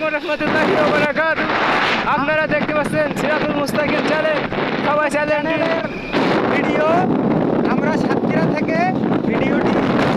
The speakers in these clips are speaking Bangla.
আলাইকুম রহমতুল্লাহি ওয়া বারাকাতুহু। আপনারা দেখতে পাচ্ছেন সিরাতুল মুস্তাকিম চ্যানেল। সবাই চ্যানেলের ভিডিও আমরা সাতক্ষীরা থেকে ভিডিওটি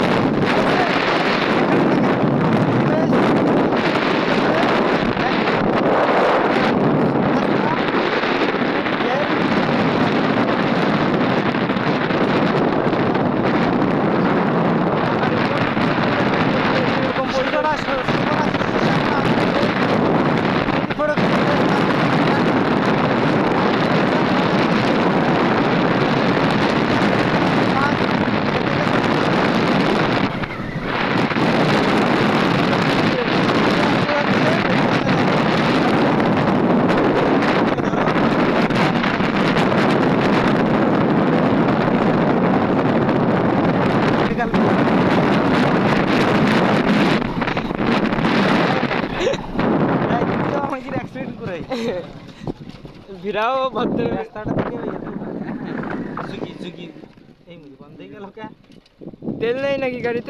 ভিড়াও ভর্তি রাস্তাটা থেকে ঝুঁকি ঝুঁকি এই মুড়ি বন্ধ হয়ে গেল কে তেল নেই নাকি গাড়িতে?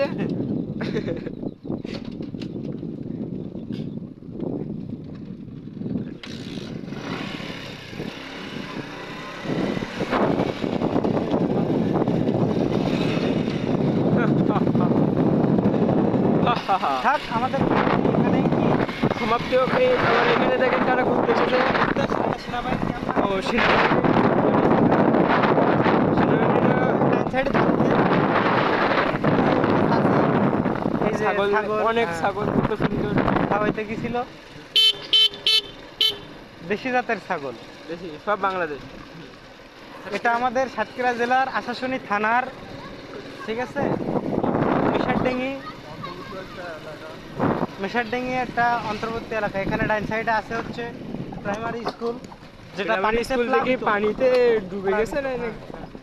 থাক আমাদের এখানে কি সমাপ্তি হোক। এই আমার এখানে দেখেন কারা ঘুরতে এসেছে। সেনাবাহিনী ও সাইডে থাকতে এই যে ছাগল, অনেক হ্যাঁ, ছাগল, কত সুন্দর। খাওয়াইতে গেছিল দেশি জাতের ছাগল। দেখি সব বাংলাদেশ। এটা আমাদের সাতক্ষীরা জেলার আশাশুনি থানার, ঠিক আছে, মেশারডেঙ্গি একটা অন্তর্বর্তী এলাকা। এখানে ডাইন সাইডে আছে হচ্ছে প্রাইমারি স্কুল, যেটা প্রাইমারি পানিতে স্কুল থেকে প্লাবিত। পানিতে ডুবে গেছে না নাকি?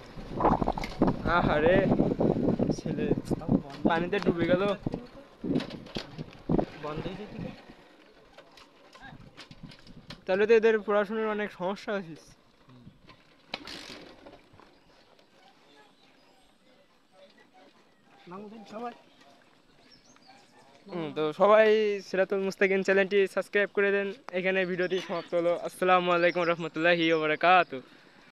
আহারে ছেলে পানিতে ডুবে গেল। বন্ধ হয়ে যেত। তাহলে তো এদের পড়াশোনার অনেক সমস্যা হয়েছে। সবাই তো সবাই সিরাতুল মুস্তাকিম চ্যানেলটি সাবস্ক্রাইব করে দেন। এখানে ভিডিওটি সমাপ্ত হলো। আসসালামু আলাইকুম রহমতুল্লাহি ওয়া বারাকাতুহু।